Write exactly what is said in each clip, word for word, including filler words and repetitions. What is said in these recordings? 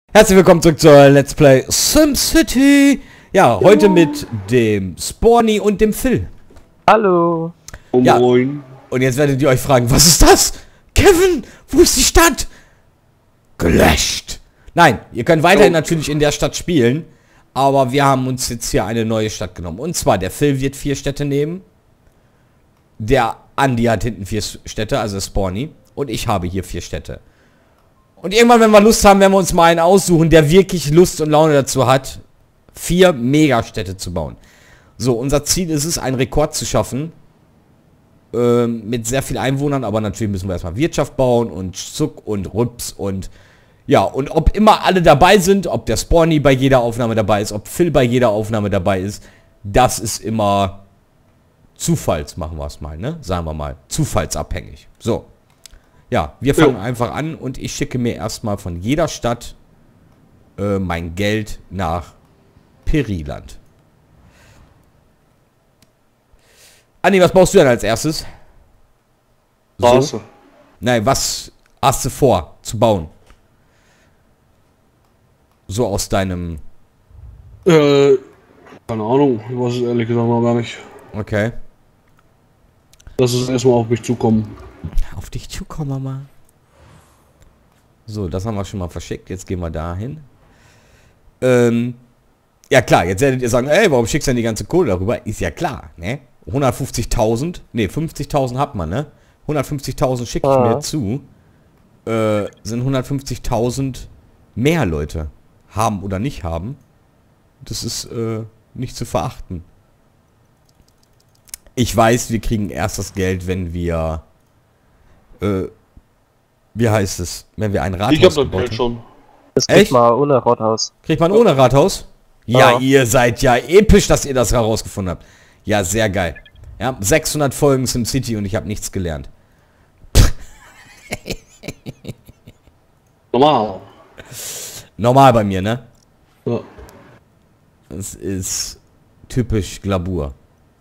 Herzlich willkommen zurück zur Let's Play SimCity. Ja, heute ja. mit dem Spawny und dem Phil. Hallo. Oh, ja. Moin. Und jetzt werdet ihr euch fragen, was ist das? Kevin, wo ist die Stadt? Gelöscht. Nein, ihr könnt weiterhin oh. natürlich in der Stadt spielen. Aber wir haben uns jetzt hier eine neue Stadt genommen. Und zwar, der Phil wird vier Städte nehmen. Der Andi hat hinten vier Städte, also Spawny. Und ich habe hier vier Städte. Und irgendwann, wenn wir Lust haben, werden wir uns mal einen aussuchen, der wirklich Lust und Laune dazu hat, vier Megastädte zu bauen. So, unser Ziel ist es, einen Rekord zu schaffen. Ähm, mit sehr vielen Einwohnern, aber natürlich müssen wir erstmal Wirtschaft bauen und Zuck und Rups und... Ja, und ob immer alle dabei sind, ob der Spawny bei jeder Aufnahme dabei ist, ob Phil bei jeder Aufnahme dabei ist, das ist immer Zufalls, machen wir es mal, ne? Sagen wir mal, zufallsabhängig. So. Ja, wir fangen ja. einfach an und ich schicke mir erstmal von jeder Stadt äh, mein Geld nach Periland. Andi, was baust du denn als erstes? Straße. So? Nein, was hast du vor zu bauen? So aus deinem... Äh, keine Ahnung, ich weiß es ehrlich gesagt noch gar nicht. Okay. Lass es erstmal auf mich zukommen. Auf dich zukommen, Mama. So, das haben wir schon mal verschickt. Jetzt gehen wir dahin. Ähm, ja klar, jetzt werdet ihr sagen, ey, warum schickst du denn die ganze Kohle darüber? Ist ja klar, ne? hundertfünfzigtausend, ne, fünfzigtausend hat man, ne? hundertfünfzigtausend schicke ich ah. mir zu. Äh, sind hundertfünfzigtausend mehr Leute haben oder nicht haben. Das ist, äh, nicht zu verachten. Ich weiß, wir kriegen erst das Geld, wenn wir... Äh, wie heißt es? Wenn wir ein Rathaus ich hab das Geld schon. Das kriegt man ohne Rathaus. Kriegt man ohne Rathaus? Ja, ja, ihr seid ja episch, dass ihr das herausgefunden habt. Ja, sehr geil. Ja, sechshundert Folgen SimCity und ich habe nichts gelernt. Normal. Normal bei mir, ne? Ja. Das ist typisch Glabur.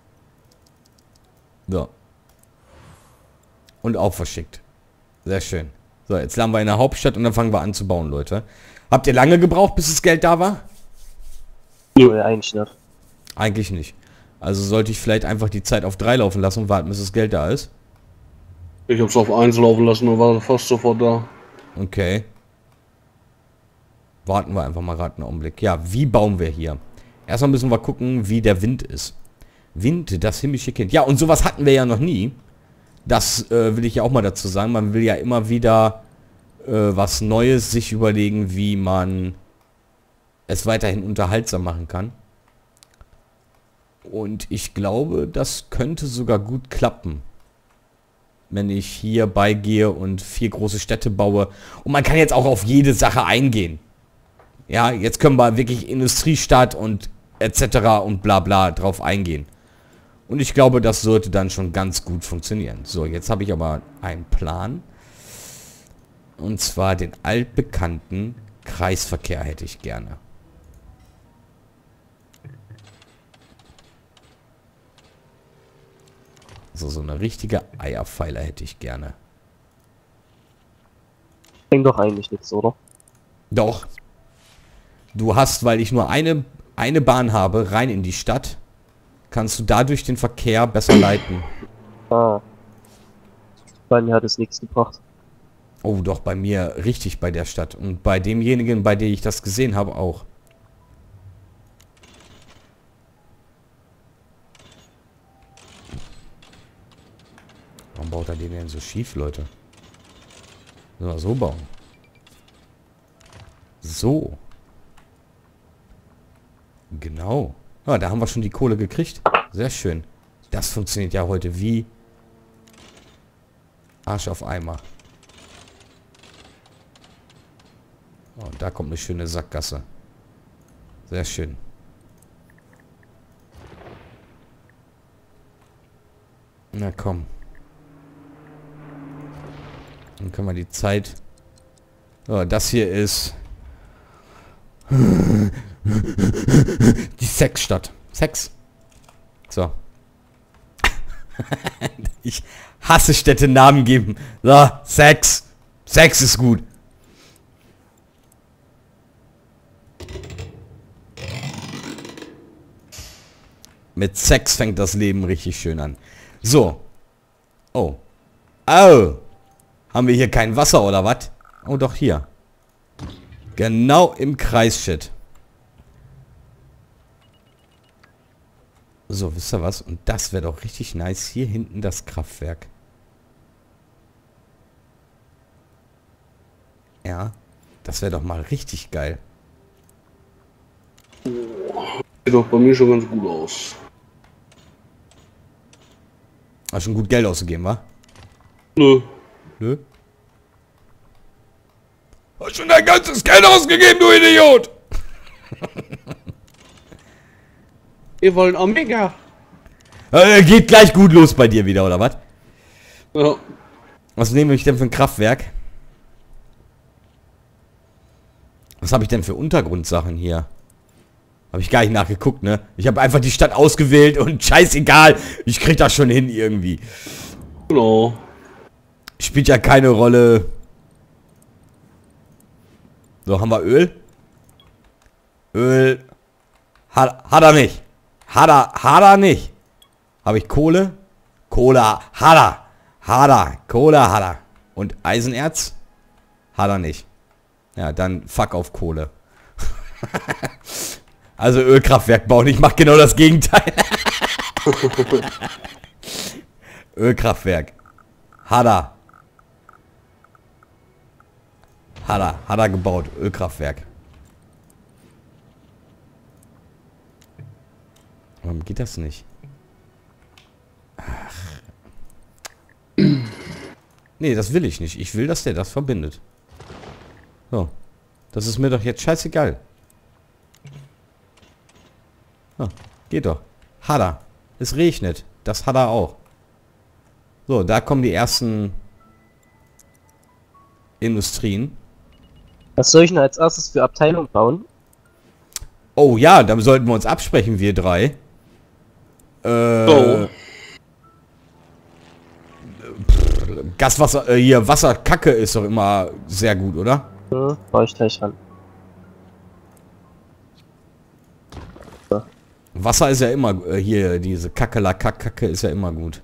So. Und auch verschickt. Sehr schön. So, jetzt landen wir in der Hauptstadt und dann fangen wir an zu bauen, Leute. Habt ihr lange gebraucht, bis das Geld da war? Nee, eigentlich nicht. Eigentlich nicht. Also sollte ich vielleicht einfach die Zeit auf drei laufen lassen und warten, bis das Geld da ist? Ich hab's auf eins laufen lassen und war fast sofort da. Okay. Warten wir einfach mal gerade einen Augenblick. Ja, wie bauen wir hier? Erstmal müssen wir gucken, wie der Wind ist. Wind, das himmlische Kind. Ja, und sowas hatten wir ja noch nie. Das äh, will ich ja auch mal dazu sagen. Man will ja immer wieder äh, was Neues sich überlegen, wie man es weiterhin unterhaltsam machen kann. Und ich glaube, das könnte sogar gut klappen. Wenn ich hier beigehe und vier große Städte baue. Und man kann jetzt auch auf jede Sache eingehen. Ja, jetzt können wir wirklich Industriestadt und et cetera und bla bla drauf eingehen. Und ich glaube, das sollte dann schon ganz gut funktionieren. So, jetzt habe ich aber einen Plan. Und zwar den altbekannten Kreisverkehr hätte ich gerne. So, so eine richtige Eierpfeiler hätte ich gerne. Bringt doch eigentlich nichts, oder? Doch. Du hast, weil ich nur eine, eine Bahn habe, rein in die Stadt, kannst du dadurch den Verkehr besser leiten. Ah. Bei mir hat es nichts gebracht. Oh, doch, bei mir richtig bei der Stadt. Und bei demjenigen, bei dem ich das gesehen habe, auch. Warum baut er den denn so schief, Leute? So, so bauen. So. Genau. Ja, da haben wir schon die Kohle gekriegt. Sehr schön. Das funktioniert ja heute wie Arsch auf Eimer. Oh, und da kommt eine schöne Sackgasse. Sehr schön. Na komm. Dann können wir die Zeit... Oh, das hier ist... Die Sexstadt. Sex. So. Ich hasse Städte Namen geben. So, Sex. Sex ist gut. Mit Sex fängt das Leben richtig schön an. So. Oh. Oh. Haben wir hier kein Wasser oder was? Oh, doch hier. Genau im Kreis, shit. So, wisst ihr was? Und das wäre doch richtig nice. Hier hinten das Kraftwerk. Ja. Das wäre doch mal richtig geil. Sieht doch bei mir schon ganz gut aus. Hast schon gut Geld ausgegeben, wa? Nö. Nö? Hast schon dein ganzes Geld ausgegeben, du Idiot! Wir wollen Omega. Äh, geht gleich gut los bei dir wieder, oder was? Ja. Was nehme ich denn für ein Kraftwerk? Was habe ich denn für Untergrundsachen hier? Habe ich gar nicht nachgeguckt, ne? Ich habe einfach die Stadt ausgewählt und scheißegal. Ich krieg das schon hin irgendwie. Genau. Spielt ja keine Rolle. So, haben wir Öl? Öl. Hat, hat er nicht. Hat er, hat er nicht. Habe ich Kohle? Kohle hat er. Hat er. Kohle hat er. Und Eisenerz? Hat er nicht. Ja, dann fuck auf Kohle. Also Ölkraftwerk bauen. Ich mache genau das Gegenteil. Ölkraftwerk. Hat er. Hat er. Hat er gebaut. Ölkraftwerk. Warum geht das nicht? Ach. Nee, das will ich nicht. Ich will, dass der das verbindet. So. Das ist mir doch jetzt scheißegal. Ah, geht doch. Hat er. Es regnet. Das hat er auch. So, da kommen die ersten Industrien. Was soll ich denn als erstes für Abteilung bauen? Oh ja, dann sollten wir uns absprechen, wir drei. Äh, Oh. pff, Gaswasser, äh, hier, Wasserkacke ist doch immer sehr gut, oder? Hm, baue ich gleich ran. Wasser ist ja immer, äh, hier, diese Kackela-Kack-Kacke ist ja immer gut.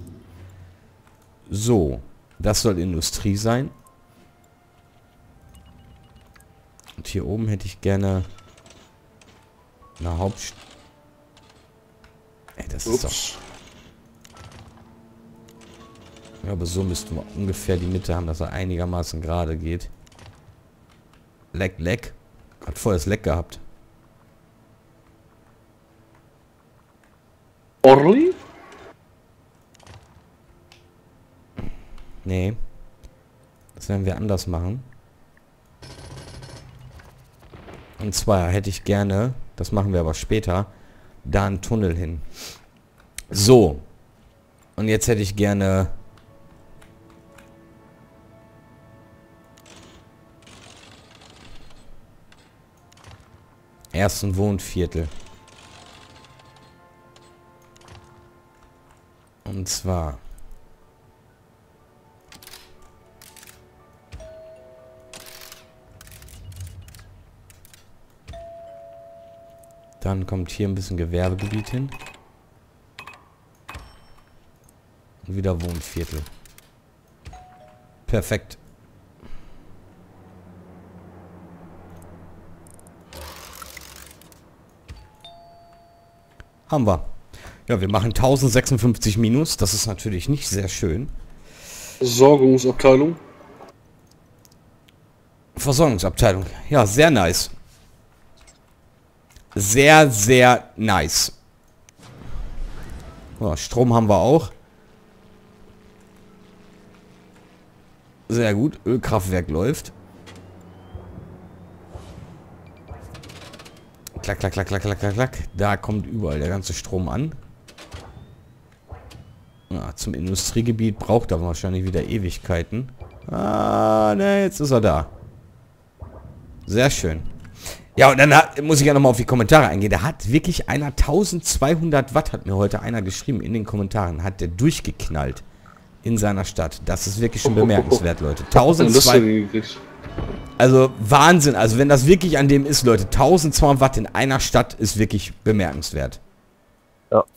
So, das soll Industrie sein. Und hier oben hätte ich gerne eine Hauptstadt. Ey, das ist doch... Ups. Ja, aber so müssten wir ungefähr die Mitte haben, dass er einigermaßen gerade geht. Leck, leck. Hat voll das Leck gehabt. Orly? Nee. Das werden wir anders machen. Und zwar hätte ich gerne, das machen wir aber später, da einen Tunnel hin. So. Und jetzt hätte ich gerne... ersten Wohnviertel. Und zwar... Dann kommt hier ein bisschen Gewerbegebiet hin. Und wieder Wohnviertel. Perfekt. Haben wir. Ja, wir machen tausendsechsundfünfzig minus. Das ist natürlich nicht sehr schön. Versorgungsabteilung. Versorgungsabteilung. Ja, sehr nice. Sehr, sehr nice. So, Strom haben wir auch. Sehr gut. Ölkraftwerk läuft. Klack, klack, klack, klack, klack, klack, klack. Da kommt überall der ganze Strom an. Ja, zum Industriegebiet braucht er wahrscheinlich wieder Ewigkeiten. Ah, ne, jetzt ist er da. Sehr schön. Ja, und dann hat, muss ich ja nochmal auf die Kommentare eingehen. Da hat wirklich einer eintausendzweihundert Watt, hat mir heute einer geschrieben in den Kommentaren, hat der durchgeknallt in seiner Stadt. Das ist wirklich schon bemerkenswert, Leute. eintausendzweihundert. Also Wahnsinn. Also wenn das wirklich an dem ist, Leute. eintausendzweihundert Watt in einer Stadt ist wirklich bemerkenswert. Ja.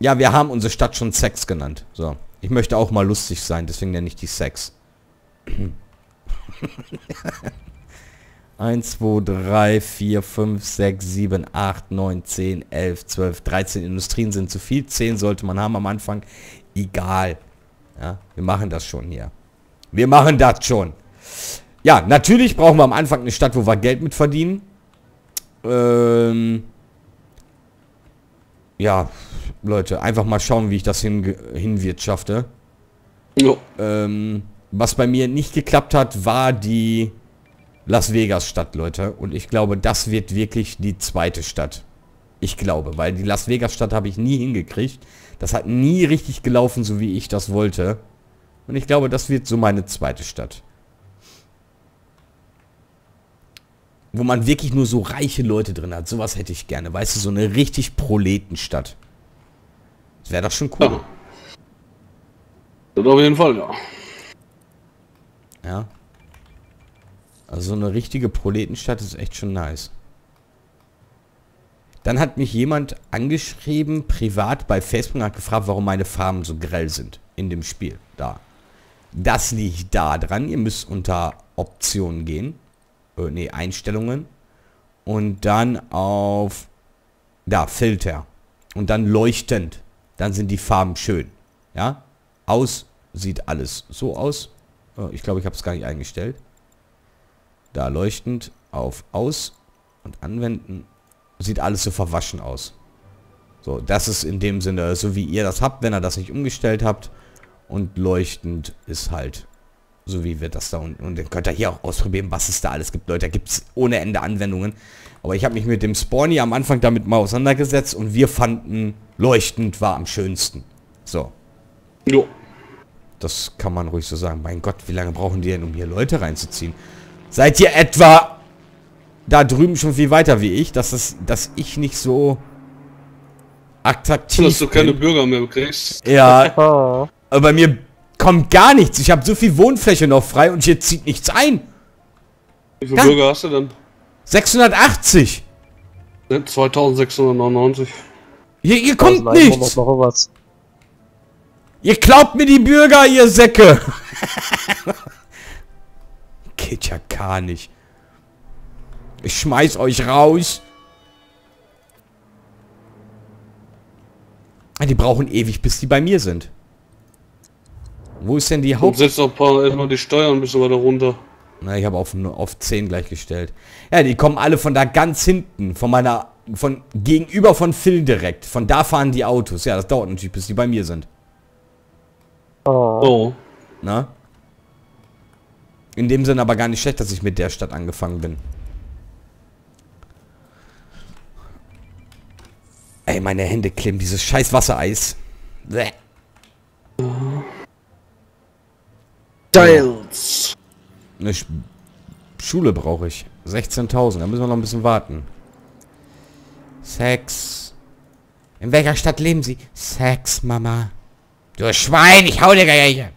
Ja, wir haben unsere Stadt schon Sex genannt. So. Ich möchte auch mal lustig sein, deswegen nenne ich die Sex. eins, zwei, drei, vier, fünf, sechs, sieben, acht, neun, zehn, elf, zwölf, dreizehn Industrien sind zu viel. zehn sollte man haben am Anfang. Egal. Ja, wir machen das schon hier. Wir machen das schon. Ja, natürlich brauchen wir am Anfang eine Stadt, wo wir Geld mit verdienen. Ähm... Ja, Leute, einfach mal schauen, wie ich das hin, hinwirtschafte. Ja. Ähm, was bei mir nicht geklappt hat, war die Las Vegas Stadt, Leute. Und ich glaube, das wird wirklich die zweite Stadt. Ich glaube, weil die Las Vegas Stadt habe ich nie hingekriegt. Das hat nie richtig gelaufen, so wie ich das wollte. Und ich glaube, das wird so meine zweite Stadt. Wo man wirklich nur so reiche Leute drin hat. Sowas hätte ich gerne. Weißt du, so eine richtig Proletenstadt. Das wäre doch schon cool. Ja. Das auf jeden Fall, ja. Ja. Also so eine richtige Proletenstadt ist echt schon nice. Dann hat mich jemand angeschrieben, privat bei Facebook, und hat gefragt, warum meine Farben so grell sind in dem Spiel. Da. Das liegt da dran. Ihr müsst unter Optionen gehen. Ne, Einstellungen und dann auf da Filter und dann leuchtend, dann sind die Farben schön, ja, aus sieht alles so aus, ich glaube, ich habe es gar nicht eingestellt, da leuchtend auf aus und anwenden, sieht alles so verwaschen aus, so, das ist in dem Sinne, so wie ihr das habt, wenn ihr das nicht umgestellt habt, und leuchtend ist halt so wie wir das da unten. Und dann könnt ihr hier auch ausprobieren, was es da alles gibt. Leute, da gibt es ohne Ende Anwendungen. Aber ich habe mich mit dem Spawny am Anfang damit mal auseinandergesetzt. Und wir fanden, leuchtend war am schönsten. So. Jo. Das kann man ruhig so sagen. Mein Gott, wie lange brauchen die denn, um hier Leute reinzuziehen? Seid ihr etwa da drüben schon viel weiter wie ich? Dass, es, dass ich nicht so attraktiv Dass du keine bin? Bürger mehr kriegst. Ja, Oh. aber bei mir kommt gar nichts. Ich habe so viel Wohnfläche noch frei und hier zieht nichts ein. Wie viele Ja. Bürger hast du denn? sechshundertachtzig. zweitausendsechshundertneunundneunzig. Hier, hier kommt tausend einhundert nichts. noch was. Ihr glaubt mir die Bürger, ihr Säcke. Geht ja gar nicht. Ich schmeiß euch raus. Die brauchen ewig, bis die bei mir sind. Wo ist denn die Und Haupt... setzt auch ein paar erstmal die Steuern ein bisschen weiter runter. Na, ich habe auf, auf zehn gleich gestellt. Ja, die kommen alle von da ganz hinten. Von meiner... Von gegenüber von Phil direkt. Von da fahren die Autos. Ja, das dauert natürlich, bis die bei mir sind. Oh. Oh. Na? In dem Sinne aber gar nicht schlecht, dass ich mit der Stadt angefangen bin. Ey, meine Hände klemmen. Dieses scheiß Wassereis. Bäh. Giles. Eine Sch Schule brauche ich. sechzehntausend. Da müssen wir noch ein bisschen warten. Sex. In welcher Stadt leben Sie? Sex, Mama. Du Schwein, ich hau dir gleich hier.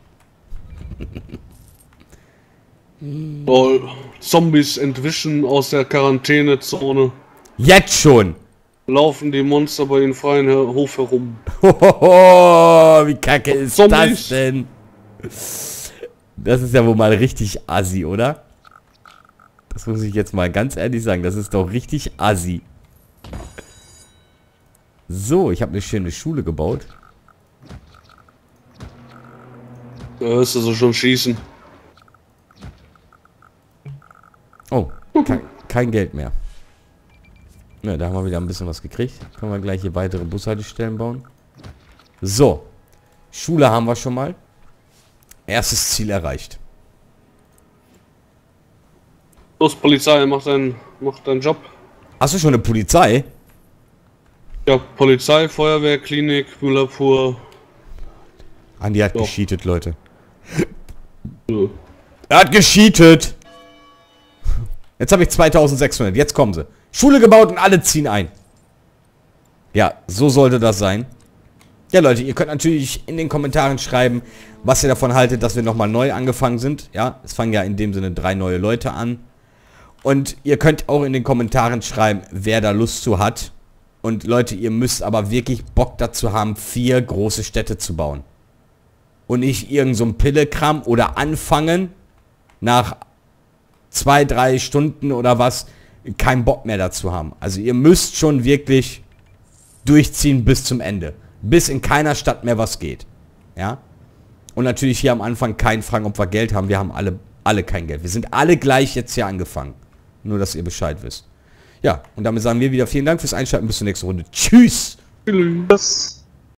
Oh, Zombies entwischen aus der Quarantänezone. Jetzt schon. Laufen die Monster bei den freien Hof herum. Hohoho, wie kacke ist Zombies. das denn? Das ist ja wohl mal richtig assi, oder? Das muss ich jetzt mal ganz ehrlich sagen. Das ist doch richtig assi. So, ich habe eine schöne Schule gebaut. Da ist also schon schießen. Oh, kein, kein Geld mehr. Ja, da haben wir wieder ein bisschen was gekriegt. Können wir gleich hier weitere Bushaltestellen bauen. So. Schule haben wir schon mal. Erstes Ziel erreicht. Los, Polizei, mach deinen mach deinen Job. Hast du schon eine Polizei? Ja, Polizei, Feuerwehr, Klinik, Müllabfuhr. Andi hat Doch. gescheatet, Leute. Ja. Er hat gescheatet. Jetzt habe ich zweitausendsechshundert. Jetzt kommen sie. Schule gebaut und alle ziehen ein. Ja, so sollte das sein. Ja, Leute, ihr könnt natürlich in den Kommentaren schreiben, was ihr davon haltet, dass wir nochmal neu angefangen sind. Ja, es fangen ja in dem Sinne drei neue Leute an. Und ihr könnt auch in den Kommentaren schreiben, wer da Lust zu hat. Und Leute, ihr müsst aber wirklich Bock dazu haben, vier große Städte zu bauen. Und nicht irgend so ein Pillekram oder anfangen, nach zwei, drei Stunden oder was, keinen Bock mehr dazu haben. Also ihr müsst schon wirklich durchziehen bis zum Ende. Bis in keiner Stadt mehr was geht. Ja? Und natürlich hier am Anfang keinen fragen, ob wir Geld haben. Wir haben alle, alle kein Geld. Wir sind alle gleich jetzt hier angefangen. Nur, dass ihr Bescheid wisst. Ja, und damit sagen wir wieder vielen Dank fürs Einschalten. Bis zur nächsten Runde. Tschüss! Tschüss.